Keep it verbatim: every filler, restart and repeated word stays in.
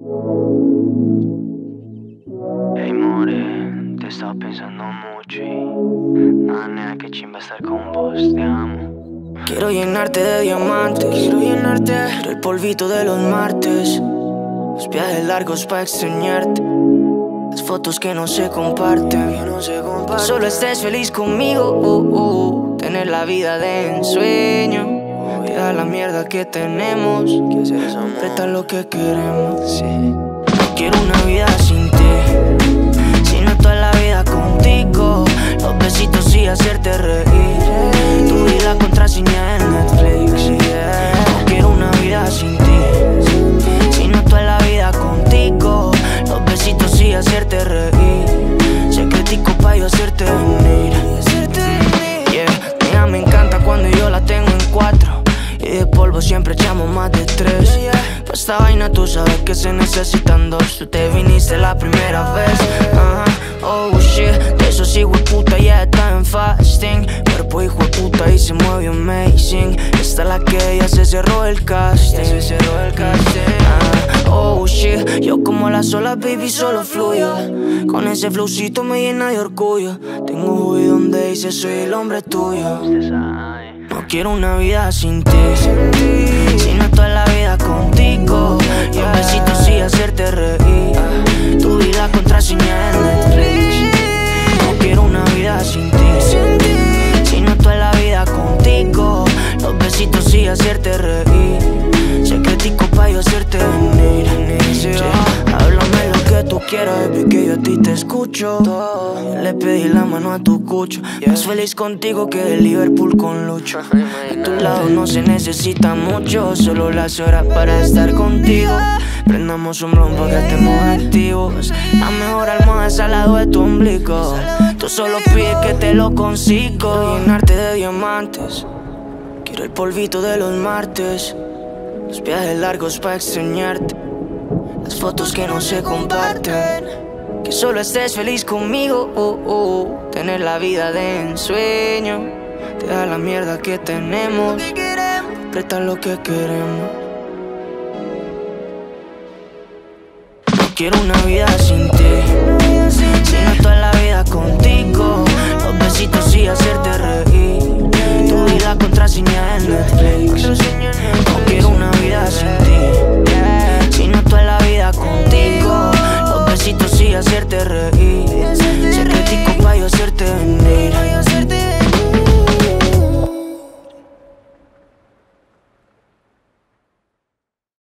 Hey more, te he estado pensando mucho y nada, nena, que chimba estar con vos, te amo. Quiero llenarte de diamantes, quiero llenarte del polvito de los martes, los viajes largos pa' extrañarte, las fotos que no se comparten, que no se comparten. Que solo estés feliz conmigo, uh, uh, tener la vida de ensueño, te da la mierda que tenemos, que hacer eso, completa lo que queremos. Sí. No quiero una vida sin ti, sino toda la vida contigo, los besitos y hacerte reír, tú y la contraseña en Netflix. Yeah. No quiero una vida sin ti, sino toda la vida contigo, los besitos y hacerte reír, secretico pa' yo hacerte venir. Yeah. Mira, me encanta cuando yo la tengo en cuatro y de polvo siempre echamos más de tres. Pa' esta vaina tú sabes que se necesitan dos. Tú te viniste la primera vez. uh-huh. Oh shit, de esos hijueputa ya está en fasting. Cuerpo hijueputa y se mueve amazing. Esta es la que ella se cerró el casting. Se cerró el casting. uh, Oh shit, yo como las olas baby solo fluyo. Con ese flowcito me llena de orgullo. Tengo un hoodie donde dice soy el hombre tuyo. No quiero una vida sin ti, sino toda la vida contigo, los besitos y hacerte reír, tu vida contraseña en Netflix. No quiero una vida sin ti, sino toda la vida contigo, los besitos y hacerte reír, secretico pa' yo hacerte venir. Háblame lo que tú quieras, baby, que yo a ti te escucho. Le pedí la mano a tu cucho, más feliz contigo que de Liverpool con Lucho. A tu lado no se necesita mucho, solo las horas para estar contigo. Prendamos un blon pa' que estemos activos. La mejor almohada es al lado de tu ombligo. Tú solo pides que te lo consigo. Llenarte de diamantes, quiero el polvito de los martes, los viajes largos pa' extrañarte, las fotos que no se comparten, que solo estés feliz conmigo, uh, uh, tener la vida de ensueño, te da la mierda que tenemos, completa lo que queremos. No quiero una vida sin ti, sino toda la vida contigo, los besitos y hacer